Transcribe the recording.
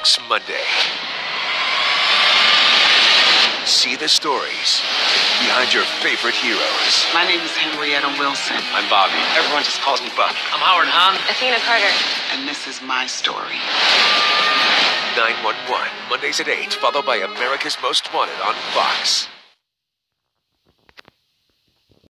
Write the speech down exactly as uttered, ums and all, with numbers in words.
Fox Monday. See the stories behind your favorite heroes. My name is Henrietta Wilson. I'm Bobby. Everyone just calls me Buck. I'm Howard Hahn. Athena Carter. And this is my story. nine one one, Mondays at eight, followed by America's Most Wanted on Fox.